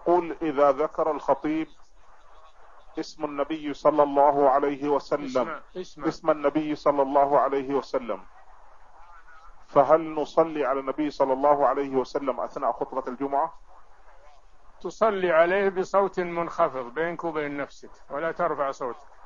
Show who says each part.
Speaker 1: يقول إذا ذكر الخطيب اسم النبي صلى الله عليه وسلم اسم النبي صلى الله عليه وسلم، فهل نصلي على النبي صلى الله عليه وسلم أثناء خطبة الجمعة؟
Speaker 2: تصلي عليه بصوت منخفض بينك وبين نفسك ولا ترفع صوتك.